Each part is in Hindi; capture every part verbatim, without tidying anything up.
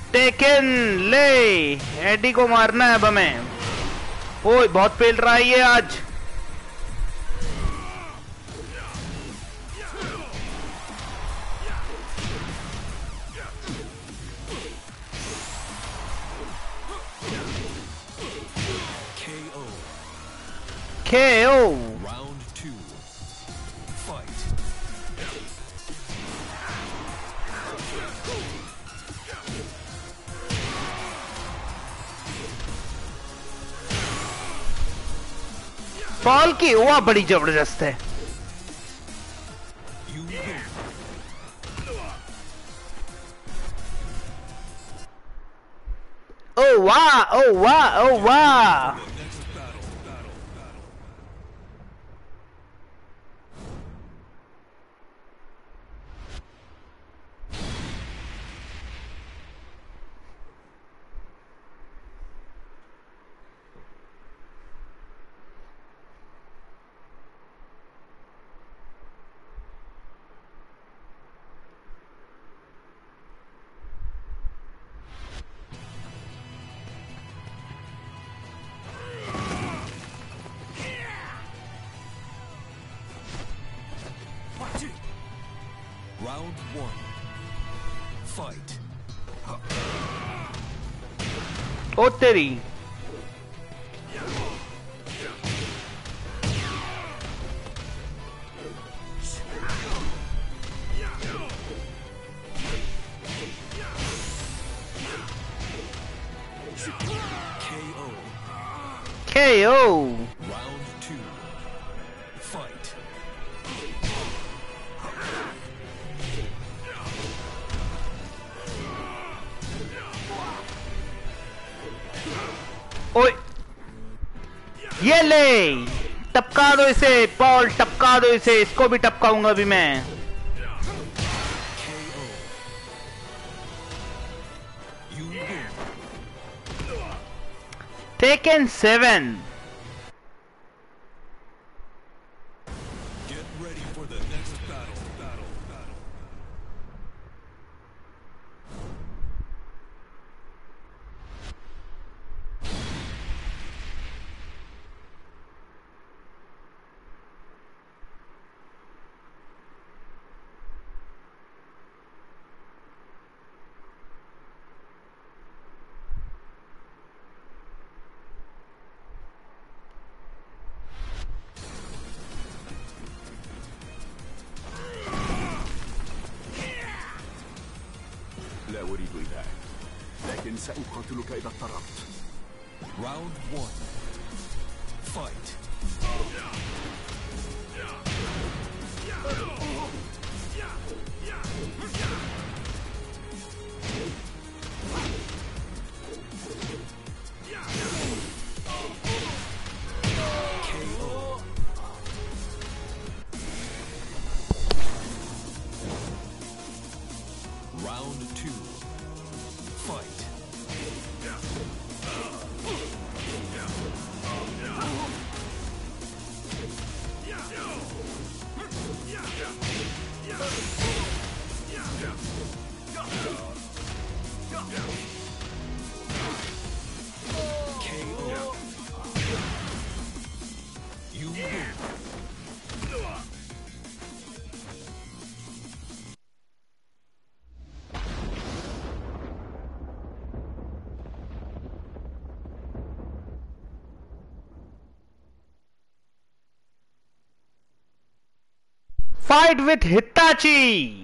टेकन ले, एडी को मारना है अब हमें। ओए बहुत फेल रहा है ये आज। K O Round two. Fight. फॉल की हुआ बड़ी जबरदस्त है। You win. ओ वाह, ओ वाह, ओ वाह। Next battle. Battle. Battle. Round one. Fight. ओ तेरी। K O. के ओ Round two. Fight. ओए ये ले, टपका दो इसे पॉल, टपका दो इसे। इसको भी टपकाऊंगा अभी मैं। K O. You win. Tekken seven. Get ready for the next battle. Battle. Battle. لا أريد إيذاءك، لكن سأقاتلك إذا اضطررت. Round one. Fight. K O. Round two. Fight. K O. You win. Fight with Hitachi.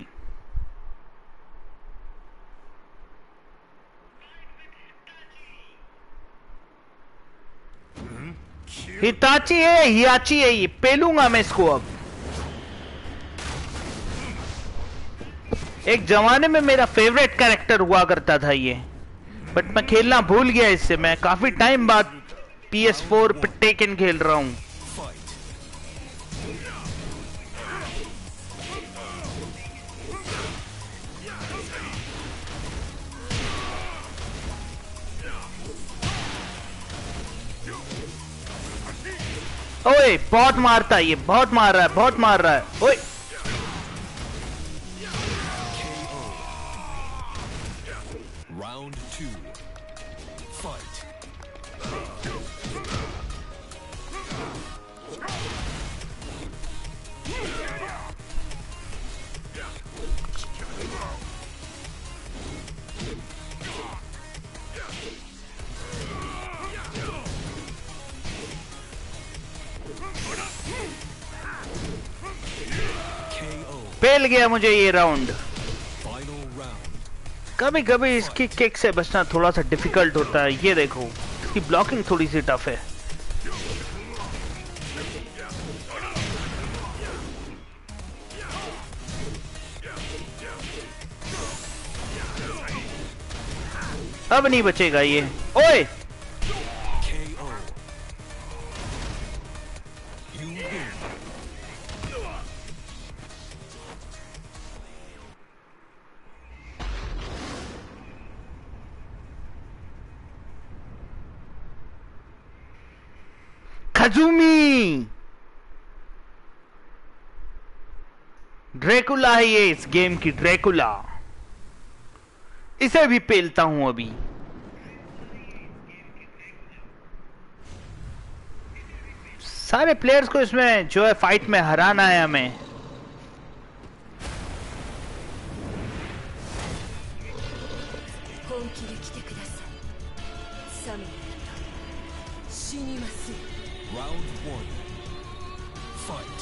Hitachi है, हियाची है, ये पेलूंगा मैं इसको अब। एक जमाने में मेरा फेवरेट कैरेक्टर हुआ करता था ये, बट मैं खेलना भूल गया इससे। मैं काफी टाइम बाद पी एस फोर पे टेकन खेल रहा हूँ। ओए बहुत मारता है ये, बहुत मार रहा है, बहुत मार रहा है। ओए Round two. Fight. फेल गया मुझे ये राउंड। Final round. कभी कभी इसकी किक से बचना थोड़ा सा डिफिकल्ट होता है। ये देखो इसकी ब्लॉकिंग थोड़ी सी टफ है। अब नहीं बचेगा ये। ओए K O. You win. Kazumi Dracula है ये, इस गेम की ड्रैकुला। इसे भी पेलता हूं अभी। सारे प्लेयर्स को इसमें जो है फाइट में हराना है हमें। 本気で来てください。サム死にます。 Round one. Fight.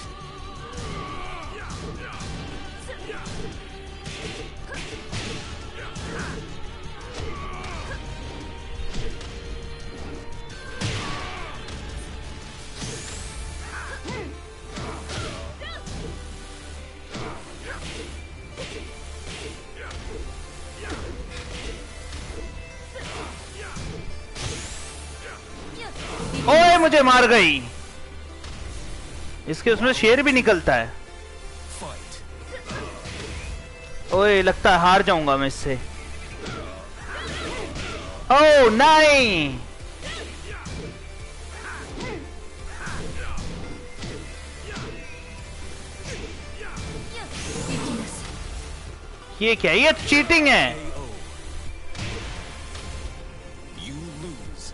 ओए मुझे मार गई। इसके उसमें शेर भी निकलता है। Fight. ओए लगता है हार जाऊंगा मैं इससे। ओह नहीं, ये क्या, ये चीटिंग है। K O. You lose.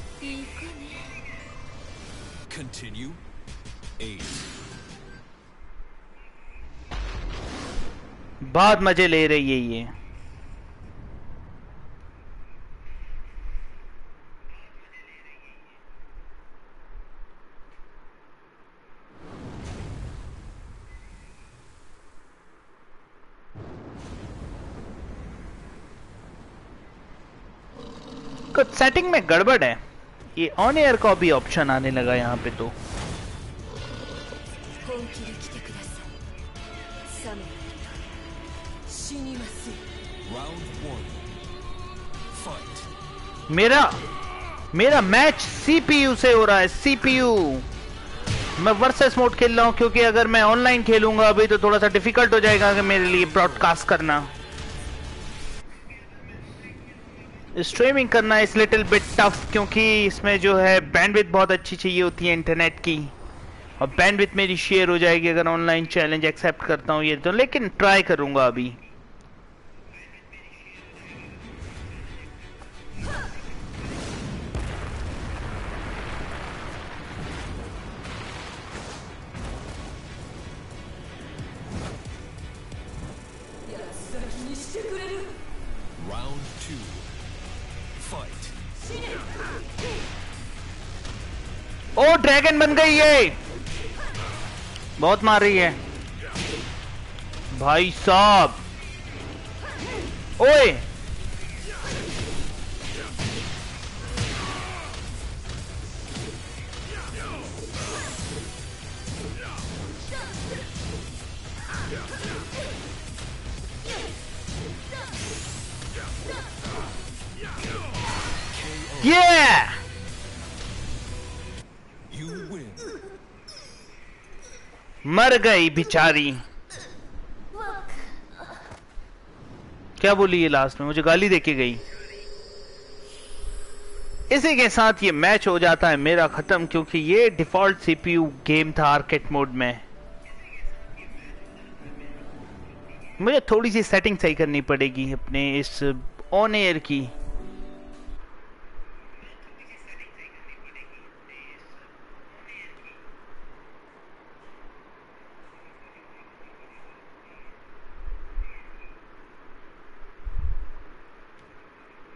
Continue. Eight. बहुत मजे ले रही है ये। कुछ सेटिंग में गड़बड़ है। ये ऑन एयर का भी ऑप्शन आने लगा यहाँ पे तो। 本気で来てください。サム死にます。 Round one. Fight. मेरा मेरा मैच सीपीयू से हो रहा है। सीपीयू मैं वर्सेस मोड खेल रहा हूँ क्योंकि अगर मैं ऑनलाइन खेलूंगा अभी तो थोड़ा सा डिफिकल्ट हो जाएगा कि मेरे लिए ब्रॉडकास्ट करना, स्ट्रीमिंग करना इस लिटिल बिट टफ, क्योंकि इसमें जो है बैंडविड्थ बहुत अच्छी चाहिए होती है इंटरनेट की, और बैंडविड्थ मेरी शेयर हो जाएगी अगर ऑनलाइन चैलेंज एक्सेप्ट करता हूँ ये तो। लेकिन ट्राई करूंगा अभी। Round two. Fight. ओ ड्रैगन बन गई ये, बहुत मार रही है भाई साहब। ओए Yeah! You win. मर गई बेचारी। क्या बोली ये लास्ट में, मुझे गाली देके गई। इसी के साथ ये मैच हो जाता है मेरा खत्म, क्योंकि ये डिफॉल्ट सीपीयू गेम था आर्केड मोड में। मुझे थोड़ी सी सेटिंग सही करनी पड़ेगी अपने इस ऑन एयर की।